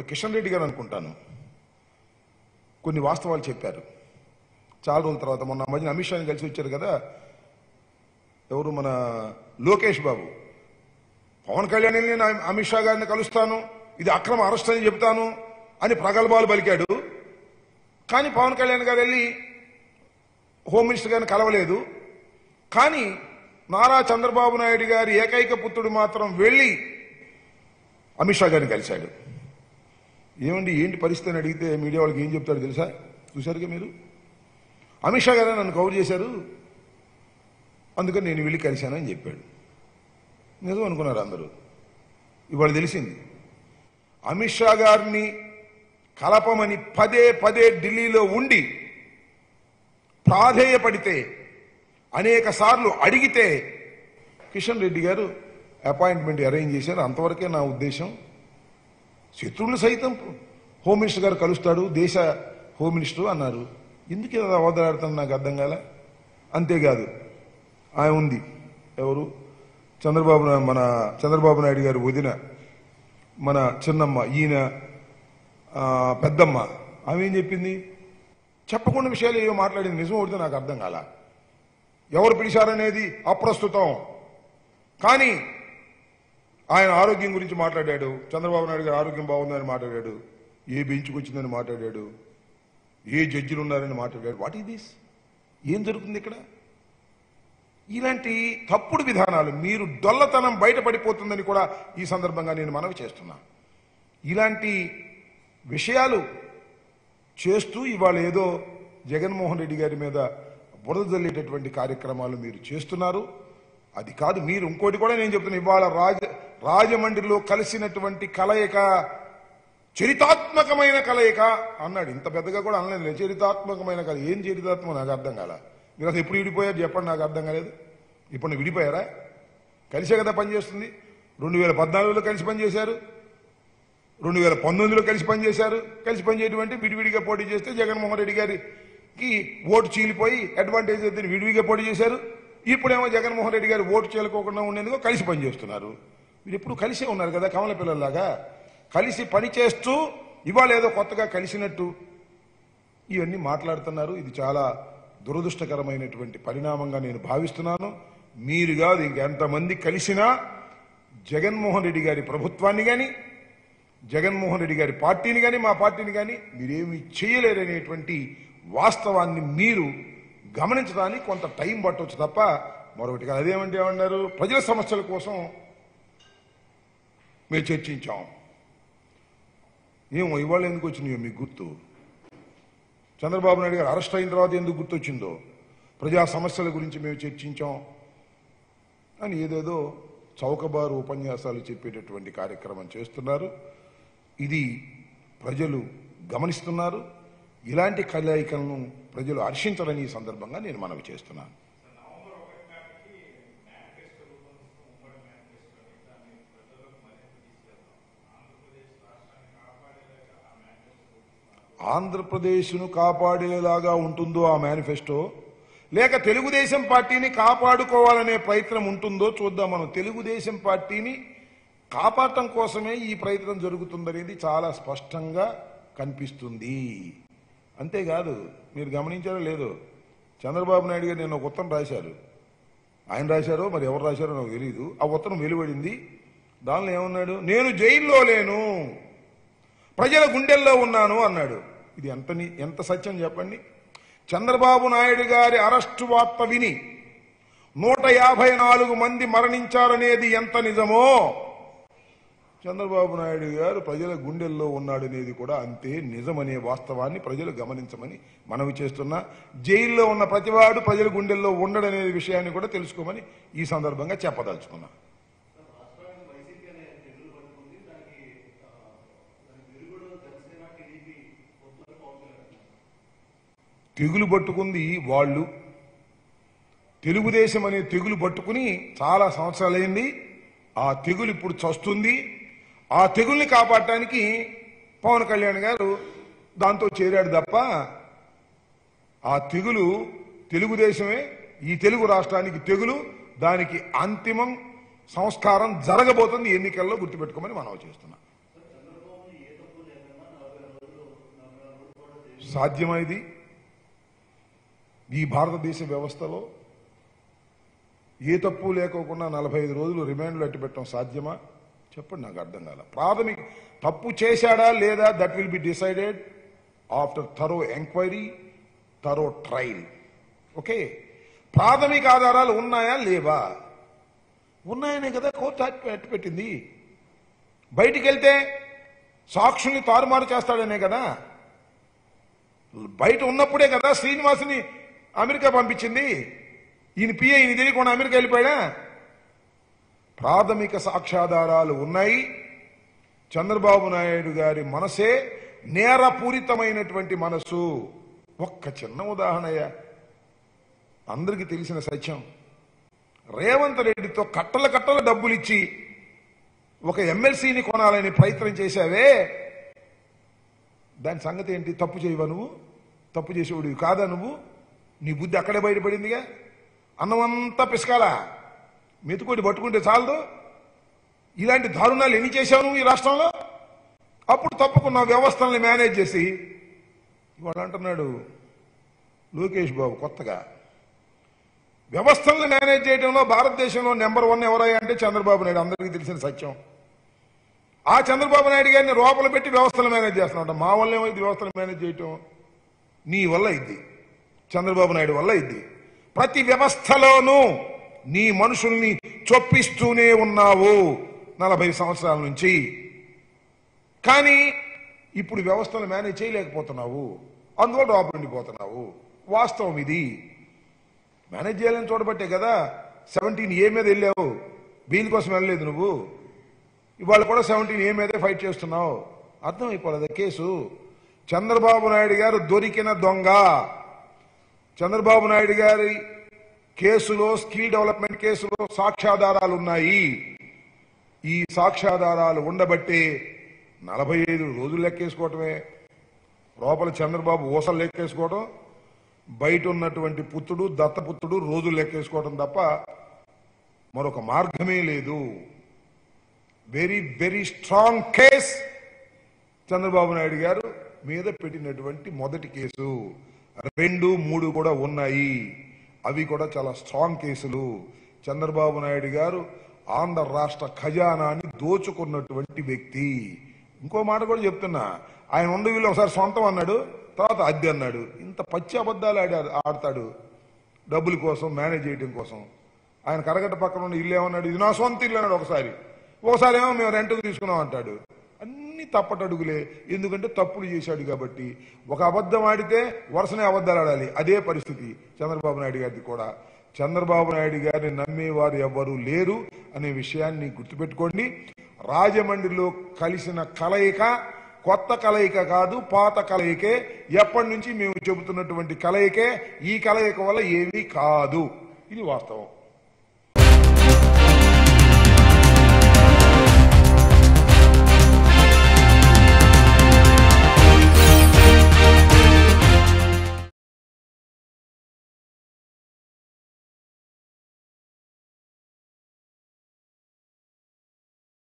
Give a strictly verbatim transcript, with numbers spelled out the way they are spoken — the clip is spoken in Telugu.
కిషన్ రెడ్డి గారు అనుకుంటాను కొన్ని వాస్తవాలు చెప్పారు. చాలా రోజుల తర్వాత మొన్న మధ్యన అమిత్ షాని కలిసి వచ్చారు కదా, ఎవరు మన లోకేష్ బాబు. పవన్ కళ్యాణ్ నేను అమిత్ షా గారిని కలుస్తాను, ఇది అక్రమ అరెస్ట్ అని చెప్తాను అని ప్రగల్భాలు పలికాడు. కానీ పవన్ కళ్యాణ్ గారు వెళ్ళి హోమ్ మినిస్టర్ గారిని కలవలేదు. కానీ నారా చంద్రబాబు నాయుడు గారి ఏకైక పుత్రుడు మాత్రం వెళ్ళి అమిత్ షా గారిని కలిశాడు. ఏమండి ఏంటి పరిస్థితి అని అడిగితే మీడియా వాళ్ళకి ఏం చెప్తాడు తెలుసా? చూశారుగా మీరు, అమిత్ షా గారు నన్ను కవర్ చేశారు, అందుకని నేను వెళ్ళి కలిశానని చెప్పాడు. నిజం అనుకున్నారు అందరూ. ఇవాళ తెలిసింది అమిత్ షా గారిని కలపమని పదే పదే ఢిల్లీలో ఉండి ప్రాధేయపడితే, అనేక సార్లు అడిగితే కిషన్ రెడ్డి గారు అపాయింట్మెంట్ అరేంజ్ చేశారు. అంతవరకే నా ఉద్దేశం. శత్రువులు సైతం హోమ్ మినిస్టర్ గారు కలుస్తాడు, దేశ హోమ్ మినిస్టర్ అన్నారు. ఎందుకు ఇలా అవదలాడుతాను నాకు అర్థం కాల. అంతేకాదు ఆయన ఉంది ఎవరు, చంద్రబాబు మన చంద్రబాబు నాయుడు గారు వదిన మన చిన్నమ్మ, ఈయన పెద్దమ్మ, ఆమె ఏం చెప్పింది? చెప్పకుండా విషయాలు ఏవో మాట్లాడింది. నిజం ఒకటితో నాకు అర్థం కాల. ఎవరు పిలిచారనేది అప్రస్తుతం. కానీ ఆయన ఆరోగ్యం గురించి మాట్లాడాడు. చంద్రబాబు నాయుడు గారు ఆరోగ్యం బాగుందని మాట్లాడాడు. ఏ బెంచ్కి వచ్చిందని మాట్లాడాడు. ఏ జడ్జిలు ఉన్నారని మాట్లాడాడు. What is this? ఏం జరుగుతుంది ఇక్కడ? ఇలాంటి తప్పుడు విధానాలు, మీరు డొల్లతనం బయటపడిపోతుందని కూడా ఈ సందర్భంగా నేను మనవి చేస్తున్నా. ఇలాంటి విషయాలు చేస్తూ ఇవాళ ఏదో జగన్మోహన్ రెడ్డి గారి మీద బురద జల్లేటటువంటి కార్యక్రమాలు మీరు చేస్తున్నారు. అది కాదు. మీరు ఇంకోటి కూడా నేను చెప్తున్నా, ఇవాళ రాజ రాజమండ్రిలో కలిసినటువంటి కలయిక చరితాత్మకమైన కలయిక అన్నాడు. ఇంత పెద్దగా కూడా అనలేదు. చరితాత్మకమైన కల ఏం చరితాత్మకం నాకు అర్థం కాల. మీరు అసలు ఎప్పుడు విడిపోయారు చెప్పండి, నాకు అర్థం కాలేదు. ఇప్పుడు విడిపోయారా? కలిసే కదా పనిచేస్తుంది. రెండు వేల పద్నాలుగులో కలిసి పనిచేశారు, రెండు వేల పంతొమ్మిదిలో కలిసి పనిచేశారు. కలిసి పనిచేయటువంటి విడివిడిగా పోటీ చేస్తే జగన్మోహన్ రెడ్డి గారికి ఓటు చీలిపోయి అడ్వాంటేజ్ అయితే విడివిడిగా పోటీ చేశారు. ఇప్పుడేమో జగన్మోహన్ రెడ్డి గారు ఓటు చీలకోకుండా ఉండేందుకు కలిసి పనిచేస్తున్నారు. మీరు ఎప్పుడు కలిసే ఉన్నారు కదా కమల పిల్లల్లాగా, కలిసి పనిచేస్తూ ఇవాళ ఏదో కొత్తగా కలిసినట్టు ఇవన్నీ మాట్లాడుతున్నారు. ఇది చాలా దురదృష్టకరమైనటువంటి పరిణామంగా నేను భావిస్తున్నాను. మీరు కాదు ఇంకెంతమంది కలిసినా జగన్మోహన్ రెడ్డి గారి ప్రభుత్వాన్ని కానీ, జగన్మోహన్ రెడ్డి గారి పార్టీని కానీ, మా పార్టీని కానీ మీరేమీ చేయలేరనేటువంటి వాస్తవాన్ని మీరు గమనించడానికి కొంత టైం పట్టవచ్చు తప్ప మరొకటి కాదు. అదేమంటే ఏమన్నారు, ప్రజల సమస్యల కోసం మేము చర్చించాం. ఏమో ఇవాళ ఎందుకు వచ్చినాయో మీకు గుర్తు? చంద్రబాబు నాయుడు గారు అరెస్ట్ అయిన తర్వాత ఎందుకు గుర్తొచ్చిందో, ప్రజా సమస్యల గురించి మేము చర్చించాం అని ఏదేదో చౌకబారు ఉపన్యాసాలు చెప్పేటటువంటి కార్యక్రమం చేస్తున్నారు. ఇది ప్రజలు గమనిస్తున్నారు. ఇలాంటి కలయికలను ప్రజలు హర్షించాలని ఈ సందర్భంగా నేను మనవి చేస్తున్నాను. ఆంధ్రప్రదేశ్ను కాపాడేలాగా ఉంటుందో ఆ మేనిఫెస్టో, లేక తెలుగుదేశం పార్టీని కాపాడుకోవాలనే ప్రయత్నం ఉంటుందో చూద్దాం. మనం తెలుగుదేశం పార్టీని కాపాడటం కోసమే ఈ ప్రయత్నం జరుగుతుందనేది చాలా స్పష్టంగా కనిపిస్తుంది. అంతేకాదు, మీరు గమనించారో లేదో, చంద్రబాబు నాయుడు గారు నేను ఒక ఉత్తరం రాశారు. ఆయన రాశారో మరి ఎవరు రాశారో నాకు తెలియదు. ఆ ఉత్తరం వెలువడింది. దానిలో ఏమన్నాడు? నేను జైల్లో లేను, ప్రజల గుండెల్లో ఉన్నాను అన్నాడు. ఇది ఎంత ఎంత సత్యం చెప్పండి. చంద్రబాబు నాయుడు గారి అరెస్టు వార్త విని నూట యాభై నాలుగు మంది మరణించారనేది ఎంత నిజమో, చంద్రబాబు నాయుడు గారు ప్రజల గుండెల్లో ఉన్నాడనేది కూడా అంతే నిజమనే వాస్తవాన్ని ప్రజలు గమనించమని మనవి చేస్తున్నా. జైల్లో ఉన్న ప్రతివాడు ప్రజల గుండెల్లో ఉండడనే విషయాన్ని కూడా తెలుసుకోమని ఈ సందర్భంగా చెప్పదలుచుకున్నా. తెగులు పట్టుకుంది వాళ్ళు. తెలుగుదేశం అనే తెగులు పట్టుకుని చాలా సంవత్సరాలైంది. ఆ తెగులు ఇప్పుడు చస్తుంది. ఆ తెగుల్ని కాపాడటానికి పవన్ కళ్యాణ్ గారు దాంతో చేరాడు తప్ప ఆ తెగులు తెలుగుదేశమే. ఈ తెలుగు రాష్ట్రానికి తెగులు, దానికి అంతిమం సంస్కారం జరగబోతుంది ఎన్నికల్లో, గుర్తుపెట్టుకోమని మనం చేస్తున్నాం. సాధ్యమా ఇది? ఈ భారతదేశ వ్యవస్థలో ఏ తప్పు లేకోకుండా నలభై ఐదు రోజులు రిమాండ్లో అట్టి పెట్టడం సాధ్యమా? చెప్పండి, నాకు అర్థం కాల. ప్రాథమిక తప్పు చేశాడా లేదా, that will be decided after thorough enquiry, thorough trial. Okay, ప్రాథమిక ఆధారాలు ఉన్నాయా లేవా? ఉన్నాయనే కదా కోర్టు అట్టి పెట్టింది. బయటికి వెళ్తే సాక్షుల్ని తారుమారు చేస్తాడనే కదా, బయట ఉన్నప్పుడే కదా శ్రీనివాసుని అమెరికా పంపించింది. ఈయన పిఏ ఈయన తెలియకుండా అమెరికా వెళ్ళిపోయాడా? ప్రాథమిక సాక్ష్యాధారాలు ఉన్నాయి. చంద్రబాబు నాయుడు గారి మనసే నేరపూరితమైనటువంటి మనసు. ఒక్క చిన్న ఉదాహరణయ్యా, అందరికీ తెలిసిన సత్యం. రేవంత్ రెడ్డితో కట్టల కట్టల డబ్బులు ఇచ్చి ఒక ఎమ్మెల్సీని కొనాలని ప్రయత్నం చేశావే, దాని సంగతి ఏంటి? తప్పు చేయవా నువ్వు? తప్పు చేసేవాడివి కాదా నువ్వు? నీ బుద్ధి అక్కడే బయటపడిందిగా. అన్నమంతా పిసకాలా, మెతుకోటి పట్టుకుంటే చాలదు. ఇలాంటి దారుణాలు ఎన్ని చేశావు నువ్వు ఈ రాష్ట్రంలో? అప్పుడు తప్పుకున్న వ్యవస్థల్ని మేనేజ్ చేసి ఇవాళ అంటున్నాడు లోకేష్ బాబు కొత్తగా, వ్యవస్థల్ని మేనేజ్ చేయడంలో భారతదేశంలో నెంబర్ వన్ ఎవరయ్యా అంటే చంద్రబాబు నాయుడు. అందరికీ తెలిసిన సత్యం. ఆ చంద్రబాబు నాయుడు గారిని లోపల పెట్టి వ్యవస్థలు మేనేజ్ చేస్తున్నాడు. మా వల్ల ఏమైంది వ్యవస్థలు మేనేజ్ చేయటం? నీ వల్ల ఇది, చంద్రబాబు నాయుడు వల్ల ఇది. ప్రతి వ్యవస్థలోనూ నీ మనుషుల్ని చొప్పిస్తూనే ఉన్నావు నలభై సంవత్సరాల నుంచి. కానీ ఇప్పుడు వ్యవస్థలు మేనేజ్ చేయలేకపోతున్నావు, అందువల్ల లోపల ఉండిపోతున్నావు. వాస్తవం ఇది. మేనేజ్ చేయాలని చూడబట్టే కదా సెవెంటీన్ ఏ మీద వెళ్ళావు. బెయిల్ కోసం వెళ్ళలేదు నువ్వు. ఇవాళ కూడా సెవెంటీన్ ఏ మీదే ఫైట్ చేస్తున్నావు. అర్థమైపోలేదు కేసు. చంద్రబాబు నాయుడు గారు దొరికిన దొంగ. చంద్రబాబు నాయుడు గారి కేసులో, స్కిల్ డెవలప్మెంట్ కేసులో సాక్ష్యాధారాలు ఉన్నాయి. ఈ సాక్ష్యాధారాలు ఉండబట్టి నలభై ఐదు రోజులు లెక్కేసుకోవటమే. లోపల చంద్రబాబు ఊసలు లెక్కేసుకోవడం, బయట ఉన్నటువంటి పుత్రుడు దత్తపుత్రుడు రోజులు లెక్కేసుకోవడం తప్ప మరొక మార్గమే లేదు. Very very strong case Chandrababu Naidu గారు మీద పెట్టినటువంటి మొదటి కేసు. రెండు మూడు కూడా ఉన్నాయి. అవి కూడా చాలా స్ట్రాంగ్ కేసులు. చంద్రబాబు నాయుడు గారు ఆంధ్ర రాష్ట్ర ఖజానాన్ని దోచుకున్నటువంటి వ్యక్తి. ఇంకో మాట కూడా చెప్తున్నా, ఆయన ఉండి వీళ్ళు ఒకసారి సొంతం అన్నాడు, తర్వాత అద్దె అన్నాడు. ఇంత పచ్చి అబద్ధాలు ఆడా ఆడతాడు డబ్బుల కోసం, మేనేజ్ చేయడం కోసం. ఆయన కరగట్ట పక్కన ఉన్న ఇల్లు ఏమన్నాడు, ఇది నా సొంత ఇల్లు అన్నాడు ఒకసారి. ఒకసారి ఏమో మేము రెంట్కు తీసుకున్నాం అంటాడు. అన్ని తప్పటడుగులే. ఎందుకంటే తప్పులు చేశాడు కాబట్టి. ఒక అబద్ధం ఆడితే వరుసనే అబద్ధాలు ఆడాలి. అదే పరిస్థితి చంద్రబాబు నాయుడు గారిది కూడా. చంద్రబాబు నాయుడు గారిని నమ్మేవారు ఎవ్వరూ లేరు అనే విషయాన్ని గుర్తుపెట్టుకోండి. రాజమండ్రిలో కలిసిన కలయిక కొత్త కలయిక కాదు, పాత కలయికే. ఎప్పటి నుంచి మేము చెబుతున్నటువంటి కలయికే. ఈ కలయిక వల్ల ఏమీ కాదు. ఇది వాస్తవం.